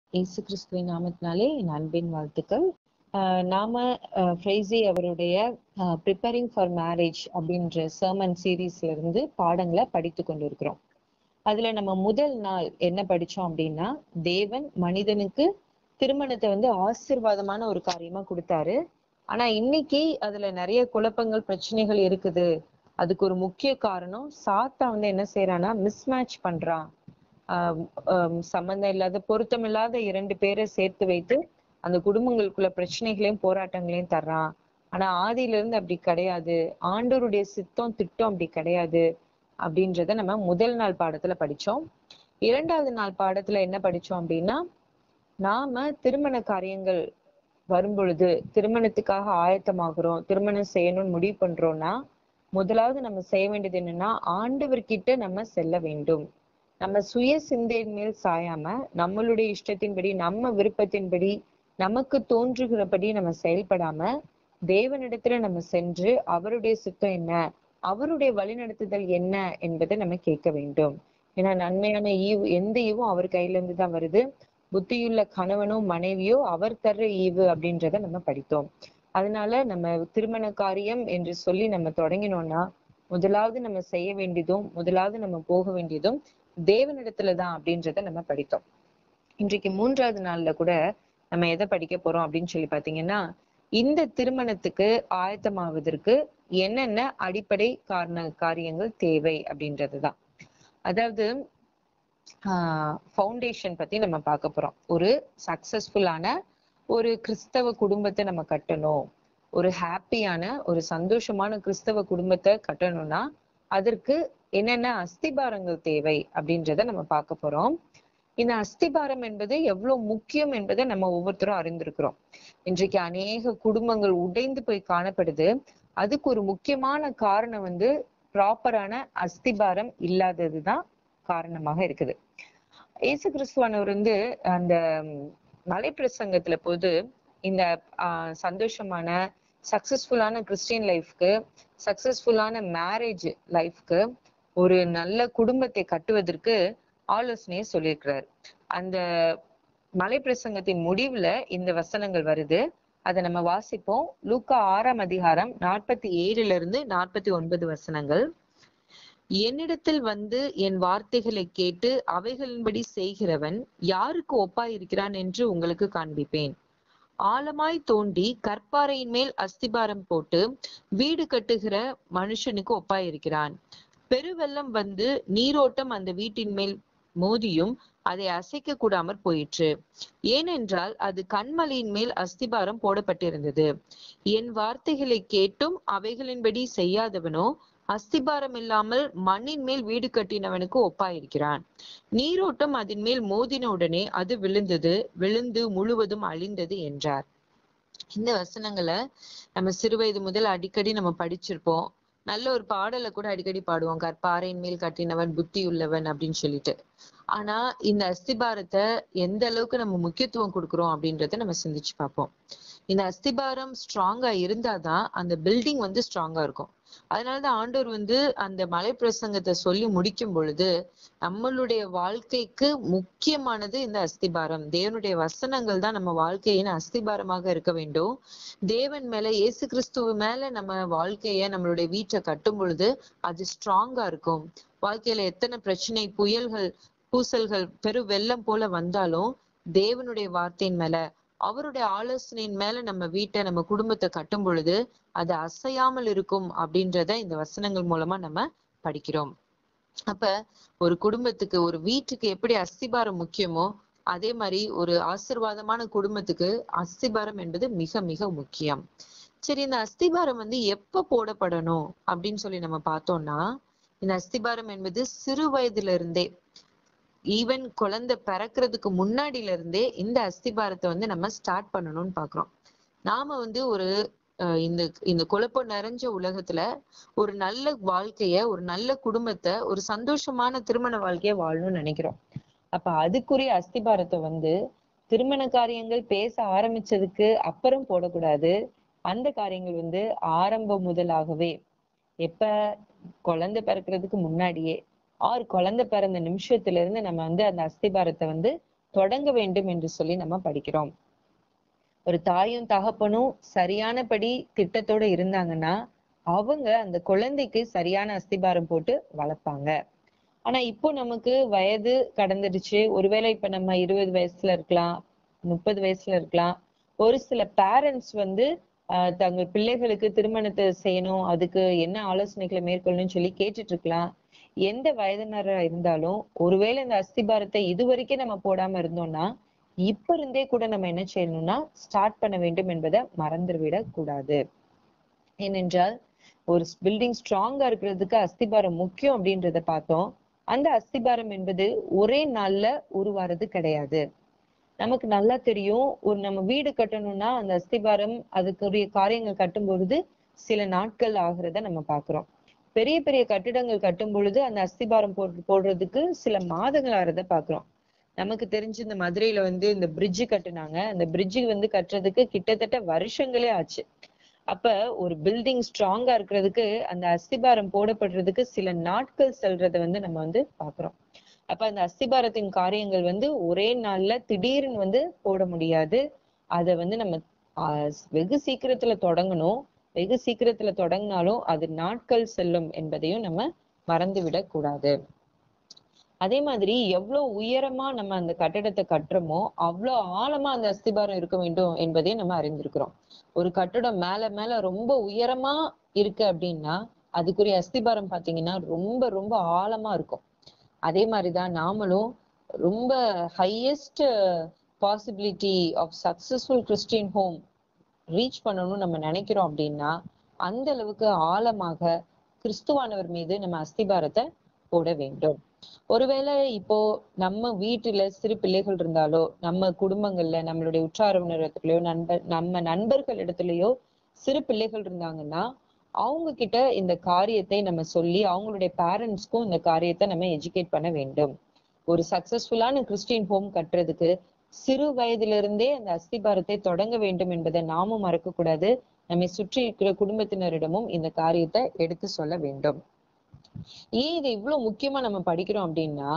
இயேசு கிறிஸ்துவின் நாமத்தினாலே என் அன்பின் வாழ்த்துக்கள். நாம ஃப்ரைசி அவருடைய ப்ரிப்பேரிங் ஃபார் மேரேஜ் அப்படின்ற சர்மன் சீரீஸ்ல இருந்து பாடங்களை படித்து கொண்டிருக்கிறோம். அதுல நம்ம முதல் நாள் என்ன படிச்சோம் அப்படின்னா, தேவன் மனிதனுக்கு திருமணத்தை ஆசீர்வாதமான ஒரு காரியமா கொடுத்தாரு. ஆனா இன்னைக்கு அதுல நிறைய குழப்பங்கள், பிரச்சனைகள் இருக்குது. அதுக்கு ஒரு முக்கிய காரணம் சாத்தான் என்ன செய்யறான்னா, மிஸ்மேட்ச் பண்றான். சம்பந்தம் இல்லாத, பொருத்தம் இல்லாத இரண்டு பேரை சேர்த்து வைத்து அந்த குடும்பங்களுக்குள்ள பிரச்சனைகளையும் போராட்டங்களையும் தர்றான். ஆனா ஆதியில இருந்து அப்படி கிடையாது. ஆண்டவருடைய சித்தம் திட்டம் அப்படி கிடையாது அப்படின்றத நம்ம முதல் நாள் பாடத்துல படிச்சோம். இரண்டாவது நாள் பாடத்துல என்ன படிச்சோம் அப்படின்னா, நாம திருமண காரியங்கள் வரும் பொழுது, திருமணத்துக்காக ஆயத்தமாகிறோம், திருமணம் செய்யணும்னு முடிவு பண்றோம்னா, முதலாவது நம்ம செய்ய வேண்டியது என்னன்னா, ஆண்டவர்கிட்ட நம்ம செல்ல வேண்டும். நம்ம சுய சிந்தையின் மேல் சாயாம, நம்மளுடைய இஷ்டத்தின்படி, நம்ம விருப்பத்தின்படி, நமக்கு தோன்றுகிறபடி நம்ம செயல்படாம, தேவனிடத்துல நம்ம சென்று அவருடைய சித்தம் என்ன, அவருடைய வழிநடத்துதல் என்ன என்பதை நம்ம கேட்க வேண்டும். ஏன்னா நன்மையான ஈவு, எந்த ஈவும் அவர் கையில இருந்து தான் வருது. புத்தியுள்ள கணவனோ மனைவியோ அவர் தர்ற ஈவு அப்படின்றத நம்ம படித்தோம். அதனால நம்ம திருமண காரியம் என்று சொல்லி நம்ம தொடங்கினோம்னா, முதலாவது நம்ம செய்ய வேண்டியதும், முதலாவது நம்ம போக வேண்டியதும் தேவனிடத்துலதான் அப்படின்றத நம்ம படித்தோம். இன்றைக்கு மூன்றாவது நாள்ல கூட நம்ம எதை படிக்க போறோம் அப்படின்னு சொல்லி பாத்தீங்கன்னா, இந்த திருமணத்துக்கு ஆயத்தமாவதற்கு என்னென்ன அடிப்படை காரியங்கள் தேவை அப்படின்றதுதான். அதாவது ஃபவுண்டேஷன் பத்தி நம்ம பார்க்க போறோம். ஒரு சக்சஸ்ஃபுல்லான ஒரு கிறிஸ்தவ குடும்பத்தை நம்ம கட்டணும், ஒரு ஹாப்பியான, ஒரு சந்தோஷமான கிறிஸ்தவ குடும்பத்தை கட்டணும்னா அதற்கு என்னென்ன அஸ்திபாரங்கள் தேவை அப்படின்றத நம்ம பார்க்க போறோம். இந்த அஸ்திபாரம் என்பது எவ்வளவு முக்கியம் என்பதை நம்ம ஒவ்வொருத்தரும் அறிந்திருக்கிறோம். இன்றைக்கு அநேக குடும்பங்கள் உடைந்து போய் காணப்படுது. அதுக்கு ஒரு முக்கியமான காரணம் ப்ராப்பரான அஸ்திபாரம் இல்லாததுதான் காரணமாக இருக்குது. இயேசு கிறிஸ்துவானவர் அந்த மலைப்பிரசங்கத்துல போது இந்த சந்தோஷமான சக்சஸ்ஃபுல்லான கிறிஸ்டியன் லைஃப்க்கு, சக்சஸ்ஃபுல்லான மேரேஜ் லைஃப்க்கு, ஒரு நல்ல குடும்பத்தை கட்டுவதற்கு ஆலோசனையை சொல்லியிருக்கிறார். அந்த மலைப்பிரசங்கத்தின் முடிவுல இந்த வசனங்கள் வருது. அதை நம்ம வாசிப்போம். லூக்கா 6ஆம் அதிகாரம் 47 இருந்து 49 வசனங்கள். என்னிடத்தில் என் வார்த்தைகளை கேட்டு அவைகளின்படி செய்கிறவன் யாருக்கு ஒப்பாயிருக்கிறான் என்று உங்களுக்கு காண்பிப்பேன். ஆழமாய் தோண்டி கற்பாறையின் மேல் அஸ்திபாரம் போட்டு வீடு கட்டுகிற மனுஷனுக்கு ஒப்பாயிருக்கிறான். பெருவெள்ளம் நீரோட்டம் அந்த வீட்டின் மேல் மோதியும் அதை அசைக்க கூடாமற் போயிற்று. ஏனென்றால் அது கண்மலையின் மேல் அஸ்திபாரம் போடப்பட்டிருந்தது. என் வார்த்தைகளை கேட்டும் அவைகளின்படி செய்யாதவனோ அஸ்திபாரம் இல்லாமல் மண்ணின் மேல் வீடு கட்டினவனுக்கு ஒப்பாயிருக்கிறான். நீரோட்டம் அதன் மேல் மோதின உடனே அது விழுந்து முழுவதும் அழிந்தது என்றார். இந்த வசனங்களை நம்ம சிறுவயது முதல் அடிக்கடி நம்ம படிச்சிருப்போம். நல்ல ஒரு பாடலை கூட அடிக்கடி பாடுவோம், கற்பாறையின் மேல் கட்டினவன் புத்தி உள்ளவன் அப்படின்னு சொல்லிட்டு. ஆனா இந்த அஸ்திபாரத்தை எந்த அளவுக்கு நம்ம முக்கியத்துவம் கொடுக்குறோம் அப்படின்றத நம்ம சிந்திச்சு பார்ப்போம். இந்த அஸ்திபாரம் ஸ்ட்ராங்கா இருந்தாதான் அந்த பில்டிங் ஸ்ட்ராங்கா இருக்கும். அதனாலதான் ஆண்டவர் அந்த மலை பிரசங்கத்தை சொல்லி முடிக்கும் பொழுது, நம்மளுடைய வாழ்க்கைக்கு முக்கியமானது இந்த அஸ்திபாரம். தேவனுடைய வசனங்கள் தான் நம்ம வாழ்க்கையின் அஸ்திபாரமாக இருக்க வேண்டும். தேவன் மேல, இயேசு கிறிஸ்துவ மேல நம்ம வாழ்க்கைய, நம்மளுடைய வீட்டை கட்டும் பொழுது அது ஸ்ட்ராங்கா இருக்கும். வாழ்க்கையில எத்தனை பிரச்சனை, புயல்கள், பூசல்கள், பெரு வெள்ளம் போல வந்தாலும் தேவனுடைய வார்த்தையின் மேல, அவருடைய ஆலோசனையின் மேல நம்ம வீட்டை, நம்ம குடும்பத்தை கட்டும் பொழுது அது அசையாமல் இருக்கும் அப்படின்றத இந்த வசனங்கள் மூலமா நம்ம படிக்கிறோம். அப்ப ஒரு குடும்பத்துக்கு, ஒரு வீட்டுக்கு எப்படி அஸ்திபாரம் முக்கியமோ, அதே மாதிரி ஒரு ஆசீர்வாதமான குடும்பத்துக்கு அஸ்திபாரம் என்பது மிக மிக முக்கியம். சரி, இந்த அஸ்திபாரம் எப்ப போடப்படணும் அப்படின்னு சொல்லி நம்ம பார்த்தோம்னா, இந்த அஸ்திபாரம் என்பது சிறு வயதுல இருந்தே, ஈவன் குழந்தை பிறக்கிறதுக்கு முன்னாடில இருந்தே இந்த அஸ்திபாரத்தை நம்ம ஸ்டார்ட் பண்ணணும்னு பாக்குறோம். நாம ஒரு இந்த குழப்பம் நிறைஞ்ச உலகத்துல ஒரு நல்ல வாழ்க்கைய, ஒரு நல்ல குடும்பத்தை, ஒரு சந்தோஷமான திருமண வாழ்க்கைய வாழணும்னு நினைக்கிறோம். அப்ப அதுக்குரிய அஸ்திபாரத்தை திருமண காரியங்கள் பேச ஆரம்பிச்சதுக்கு அப்புறம் போடக்கூடாது. அந்த காரியங்கள் ஆரம்பம் முதலாகவே, எப்ப குழந்தை பிறக்கிறதுக்கு முன்னாடியே, குழந்தை பிறந்த நிமிஷத்துல இருந்து நம்ம அந்த அஸ்திபாரத்தை தொடங்க வேண்டும் என்று சொல்லி நம்ம படிக்கிறோம். ஒரு தாயும் தகப்பனும் சரியானபடி திட்டத்தோட இருந்தாங்கன்னா அவங்க அந்த குழந்தைக்கு சரியான அஸ்திபாரம் போட்டு வளர்ப்பாங்க. ஆனா இப்போ நமக்கு வயது கடந்துடுச்சு. ஒருவேளை இப்ப நம்ம 20 வயசுல இருக்கலாம், 30 வயசுல இருக்கலாம். ஒரு சில பேரண்ட்ஸ் வந்து தங்கள் பிள்ளைகளுக்கு திருமணத்தை செய்யணும், அதுக்கு என்ன ஆலோசனைகளை மேற்கொள்ளணும்னு சொல்லி கேட்டுட்டு இருக்கலாம். எந்த வயதினரா இருந்தாலும் ஒருவேளை இந்த அஸ்திபாரத்தை இதுவரைக்கும் நம்ம போடாம இருந்தோம்னா இப்ப இருந்தே கூட நம்ம என்ன செய்யணும்னா ஸ்டார்ட் பண்ண வேண்டும் என்பதை மறந்துவிடக் கூடாது. ஏனென்றால் ஒரு பில்டிங் ஸ்ட்ராங்கா இருக்கிறதுக்கு அஸ்திபாரம் முக்கியம் அப்படின்றத பார்த்தோம். அந்த அஸ்திபாரம் என்பது ஒரே நாள்ல உருவாறது கிடையாது. நமக்கு நல்லா தெரியும், ஒரு நம்ம வீடு கட்டணும்னா அந்த அஸ்திபாரம் அதுக்குரிய காரியங்கள் கட்டும் பொழுது சில நாட்கள் ஆகுறத நம்ம பாக்குறோம். பெரிய பெரிய கட்டிடங்கள் கட்டும் பொழுது அந்த அஸ்திபாரம் போடுறதுக்கு சில மாதங்கள் ஆறத பாக்குறோம். நமக்கு தெரிஞ்சு இந்த மதுரையில வந்து இந்த பிரிட்ஜ் கட்டுனாங்க. அந்த பிரிட்ஜ் வந்து கட்டுறதுக்கு கிட்டத்தட்ட வருஷங்களே ஆச்சு. அப்ப ஒரு பில்டிங் ஸ்ட்ராங்கா இருக்கிறதுக்கு அந்த அஸ்திபாரம் போடப்படுறதுக்கு சில நாட்கள் செல்றதை வந்து நம்ம வந்து பாக்குறோம். அப்ப அந்த அஸ்திபாரத்தின் காரியங்கள் வந்து ஒரே நாள்ல திடீர்னு வந்து போட முடியாது. அத வந்து நம்ம வெகு சீக்கிரத்துல தொடங்கணும். வெகு சீக்கிரத்துல தொடங்கினாலும் அது நாட்கள் செல்லும் என்பதையும் நம்ம மறந்து விடக் கூடாது. அதே மாதிரி எவ்வளவு உயரமா நம்ம அந்த கட்டடத்தை கட்டுறோமோ அவ்வளவு ஆழமா அந்த அஸ்திபாரம் இருக்க வேண்டும் என்பதையும் நம்ம அறிந்திருக்கிறோம். ஒரு கட்டடம் மேல மேல ரொம்ப உயரமா இருக்கு அப்படின்னா அதுக்குரிய அஸ்திபாரம் பாத்தீங்கன்னா ரொம்ப ரொம்ப ஆழமா இருக்கும். அதே மாதிரிதான் நாமளும் ரொம்ப highest possibility of successful Christian home reach பண்ணணும்னு நம்ம நினைக்கிறோம் அப்படின்னா அந்த அளவுக்கு ஆழமாக கிறிஸ்துவானவர் மீது நம்ம அஸ்திபாரத்தை போட வேண்டும். ஒருவேளை இப்போ நம்ம வீட்டுல சிறு பிள்ளைகள் இருந்தாலோ, நம்ம குடும்பங்கள்ல நம்மளுடைய உற்றார் உறவினர்களையோ நம்ம நண்பர்கள் இடத்துலயோ சிறு பிள்ளைகள் இருந்தாங்கன்னா அவங்க கிட்ட இந்த காரியத்தை நம்ம சொல்லி அவங்களுடைய பேரண்ட்ஸ்க்கும் இந்த காரியத்தை நம்ம எஜுகேட் பண்ண வேண்டும். ஒரு சக்சஸ்ஃபுல்லான கிறிஸ்டியன் ஹோம் கட்டுறதுக்கு சிறு வயதிலிருந்தே அந்த அஸ்திபாரத்தை தொடங்க வேண்டும் என்பதை நாமும் மறக்க கூடாது. நம்மை சுற்றி இருக்கிற குடும்பத்தினரிடமும் இந்த காரியத்தை எடுத்து சொல்ல வேண்டும். ஏன் இது இவ்வளவு முக்கியமா நம்ம படிக்கிறோம் அப்படின்னா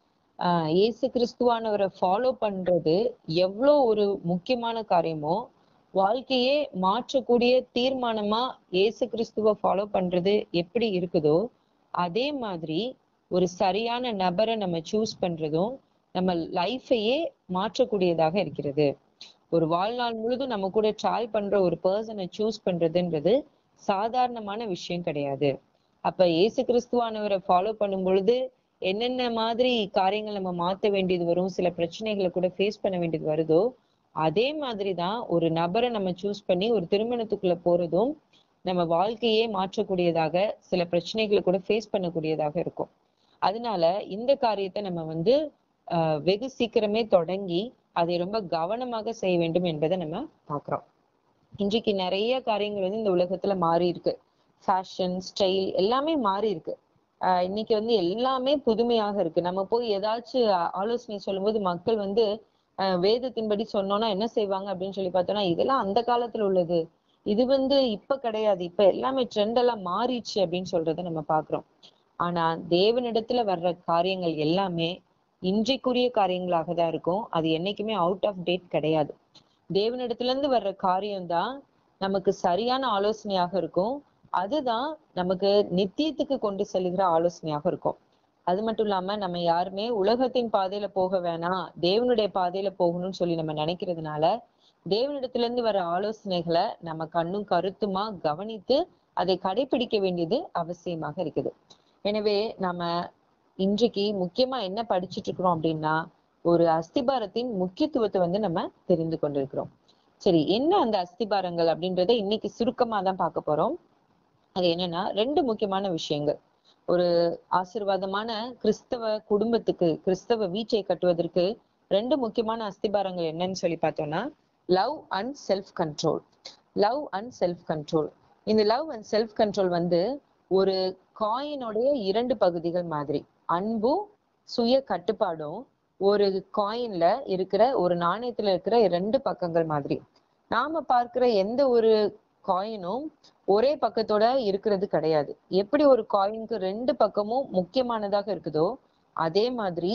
இயேசு கிறிஸ்துவானவரை ஃபாலோ பண்றது எவ்வளவு ஒரு முக்கியமான காரியமோ வாழ்க்கையே மாற்றக்கூடிய தீர்மானமா இயேசு கிறிஸ்துவ ஃபாலோ பண்றது எப்படி இருக்குதோ அதே மாதிரி ஒரு சரியான நபரை நம்ம சூஸ் பண்றதும் நம்ம லைஃபையே மாற்றக்கூடியதாக இருக்கிறது. ஒரு வாழ்நாள் முழுதும் நம்ம கூட டிராவல் பண்ற ஒரு பர்சனை சூஸ் பண்றதுன்றது சாதாரணமான விஷயம் கிடையாது. அப்ப இயேசு கிறிஸ்துவானவரை ஃபாலோ பண்ணும் பொழுது என்னென்ன மாதிரி காரியங்கள் நம்ம மாத்த வேண்டியது வரும், சில பிரச்சனைகளை கூட ஃபேஸ் பண்ண வேண்டியது வருதோ அதே மாதிரிதான் ஒரு நபரை நம்ம சூஸ் பண்ணி ஒரு திருமணத்துக்குள்ள போறதும் நம்ம வாழ்க்கையே மாற்றக்கூடியதாக சில பிரச்சனைகளை கூட ஃபேஸ் பண்ணக்கூடியதாக இருக்கும். அதனால இந்த காரியத்தை நம்ம வந்து வெகு சீக்கிரமே தொடங்கி அதை ரொம்ப கவனமாக செய்ய வேண்டும் என்பதை நம்ம பார்க்கிறோம். இன்றைக்கு நிறைய காரியங்கள் வந்து இந்த உலகத்துல மாறி இருக்கு. ஃபேஷன் ஸ்டைல் எல்லாமே மாறி இருக்கு. இன்னைக்கு வந்து எல்லாமே புதுமையாக இருக்கு. நம்ம போய் ஏதாச்சும் ஆலோசனை சொல்லும்போது மக்கள் வந்து வேதத்தின்படி சொன்னோம்னா என்ன செய்வாங்க அப்படின்னு சொல்லி பார்த்தோம்னா இதெல்லாம் அந்த காலத்துல உள்ளது, இது வந்து இப்ப கிடையாது, இப்ப எல்லாமே ட்ரெண்ட் எல்லாம் மாறிடுச்சு அப்படின்னு சொல்றதை நம்ம பாக்குறோம். ஆனா தேவனிடத்துல வர்ற காரியங்கள் எல்லாமே இன்றைக்குரிய காரியங்களாக தான் இருக்கும். அது என்னைக்குமே அவுட் ஆஃப் டேட் கிடையாது. தேவனிடத்துல இருந்து வர்ற காரியம்தான் நமக்கு சரியான ஆலோசனையாக இருக்கும். அதுதான் நமக்கு நித்தியத்துக்கு கொண்டு செல்கிற ஆலோசனையாக இருக்கும். அது மட்டும் இல்லாம நம்ம யாருமே உலகத்தின் பாதையில போக வேணாம், தேவனுடைய பாதையில போகணும்னு சொல்லி நம்ம நினைக்கிறதுனால தேவனிடத்துல இருந்து வர ஆலோசனைகளை நம்ம கண்ணும் கருத்துமா கவனித்து அதை கடைபிடிக்க வேண்டியது அவசியமாக இருக்குது. எனவே நம்ம இன்றைக்கு முக்கியமா என்ன படிச்சுட்டு இருக்கிறோம் அப்படின்னா ஒரு அஸ்திபாரத்தின் முக்கியத்துவத்தை வந்து நம்ம தெரிந்து கொண்டிருக்கிறோம். சரி, என்ன அந்த அஸ்திபாரங்கள் அப்படின்றத இன்னைக்கு சுருக்கமா தான் பார்க்க போறோம். அது என்னன்னா 2 முக்கியமான விஷயங்கள். ஒரு ஆசீர்வாதமான கிறிஸ்தவ குடும்பத்துக்கு கிறிஸ்தவ வீட்டை கட்டுவதற்கு 2 முக்கியமான அஸ்திபாரங்கள் என்னன்னு சொல்லி பார்த்தோம்னா love and self control. Love and self control. இந்த லவ் அண்ட் செல்ஃப் கண்ட்ரோல் வந்து ஒரு காயினுடைய 2 பகுதிகள் மாதிரி. அன்பும் சுய கட்டுப்பாடும் ஒரு காயின்ல இருக்கிற ஒரு நாணயத்துல இருக்கிற 2 பக்கங்கள் மாதிரி. நாம பார்க்கிற எந்த ஒரு காயினும் ஒரே பக்கத்தோட இருக்கிறது கிடையாது. எப்படி ஒரு காயினுக்கு 2 பக்கமும் முக்கியமானதாக இருக்குதோ அதே மாதிரி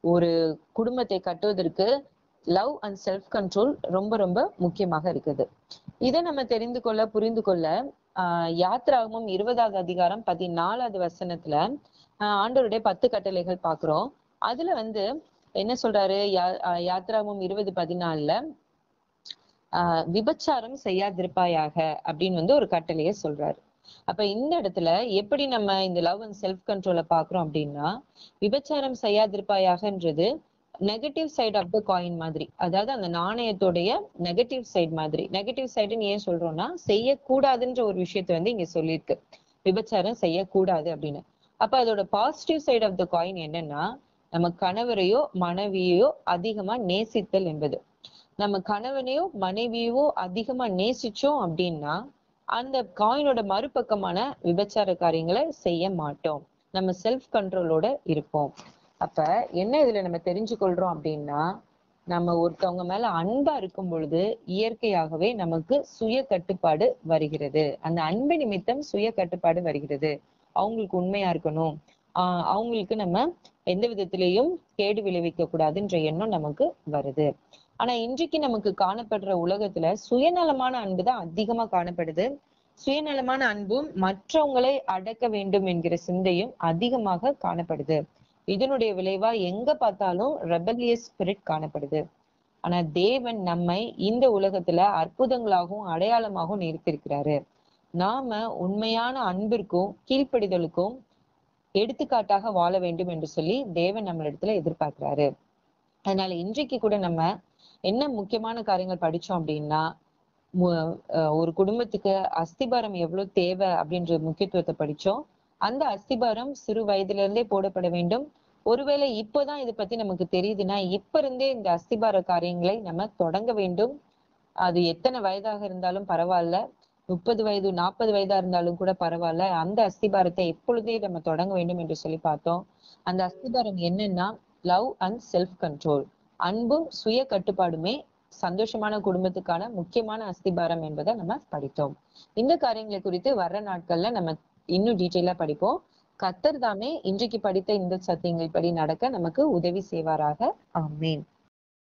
ஒரு குடும்பத்தை கட்டுவதற்கு லவ் அண்ட் செல்ஃப் கண்ட்ரோல் ரொம்ப ரொம்ப முக்கியமாக இருக்குது. இதை நம்ம தெரிந்து கொள்ள புரிந்து கொள்ள யாத்ராகமம் 20வது அதிகாரம் 14வது வசனத்துல ஆண்டவருடைய 10 கட்டளைகள் பாக்குறோம். அதுல என்ன சொல்றாரு? யாத்ராகமம் 20:14 விபச்சாரம் செய்யாதிருப்பாயாக அப்படின்னு ஒரு கட்டளையை சொல்றாரு. அப்ப இந்த இடத்துல எப்படி நம்ம இந்த லவ் அண்ட் செல்ஃப் கண்ட்ரோலை பாக்குறோம் அப்படின்னா, விபச்சாரம் செய்யாதிருப்பாயாகன்றது negative side of the coin மாதிரி, அதாவது அந்த நாணயத்துடைய நெகட்டிவ் சைடு மாதிரி. நெகட்டிவ் சைடுன்னு ஏன் சொல்றோம்னா, செய்யக்கூடாதுன்ற ஒரு விஷயத்த இங்க சொல்லியிருக்கு, விபச்சாரம் செய்யக்கூடாது அப்படின்னு. அப்ப அதோட positive side of the coin என்னன்னா, நம்ம கணவரையோ மனைவியோ அதிகமா நேசித்தல் என்பது. நம்ம கணவனையோ மனைவியோ அதிகமா நேசிச்சோம் அப்படின்னா அந்த காயினோட மறுபக்கமான விபச்சார காரியங்களை செய்ய மாட்டோம். நம்ம செல்ஃப் கண்ட்ரோலோட இருப்போம். அப்ப என்ன இதுல நம்ம தெரிஞ்சு கொள்றோம் அப்படின்னா, நம்ம ஒருத்தவங்க மேல அன்பா இருக்கும் பொழுது இயற்கையாகவே நமக்கு சுய கட்டுப்பாடு வருகிறது. அந்த அன்பு நிமித்தம் சுய கட்டுப்பாடு வருகிறது. அவங்களுக்கு உண்மையா இருக்கணும், அவங்களுக்கு நம்ம எந்த விதத்திலையும் கேடு விளைவிக்க கூடாதுன்ற எண்ணம் நமக்கு வருது. ஆனா இன்றைக்கு நமக்கு காணப்படுற உலகத்துல சுயநலமான அன்பு தான் அதிகமா காணப்படுது. சுயநலமான அன்பும் மற்றவங்களை அடக்க வேண்டும் என்கிற சிந்தையும் அதிகமாக காணப்படுது. இதனுடைய விளைவா எங்க பார்த்தாலும் ரெபலியஸ் ஸ்பிரிட் காணப்படுது. ஆனா தேவன் நம்மை இந்த உலகத்துல அற்புதங்களாகவும் அடையாளமாகவும் நிறுத்திருக்கிறாரு. நாம உண்மையான அன்பிற்கும் கீழ்ப்படிதலுக்கும் எடுத்துக்காட்டாக வாழ வேண்டும் என்று சொல்லி தேவன் நம்மளிடத்துல எதிர்பார்க்கிறாரு. அதனால இன்றைக்கு கூட நம்ம என்ன முக்கியமான காரியங்கள் படிச்சோம் அப்படின்னா, ஒரு குடும்பத்துக்கு அஸ்திபாரம் எவ்வளவு தேவை அப்படின்ற முக்கியத்துவத்தை படிச்சோம். அந்த அஸ்திபாரம் சிறு வயதுல இருந்தே போடப்பட வேண்டும். ஒருவேளை இப்போதான் இதை பத்தி நமக்கு தெரியுதுன்னா இப்ப இருந்தே இந்த அஸ்திபார காரியங்களை நம்ம தொடங்க வேண்டும். அது எத்தனை வயதாக இருந்தாலும் பரவாயில்ல, 30 வயது 40 வயதா இருந்தாலும் கூட பரவாயில்ல, அந்த அஸ்திபாரத்தை எப்பொழுதே நம்ம தொடங்க வேண்டும் என்று சொல்லி பார்த்தோம். அந்த அஸ்திபாரம் என்னன்னா, லவ் அண்ட் செல்ஃப் கண்ட்ரோல். அன்பும் சுய கட்டுப்பாடுமே சந்தோஷமான குடும்பத்துக்கான முக்கியமான அஸ்திபாரம் என்பதை நம்ம படித்தோம். இந்த காரியங்களை குறித்து வர்ற நாட்கள்ல நம்ம இன்னும் டீட்டெயிலா படிப்போம். கர்த்தர் தாமே இன்றைக்கு படித்த இந்த சத்தியங்கள் படி நடக்க நமக்கு உதவி செய்வாராக. ஆமென்.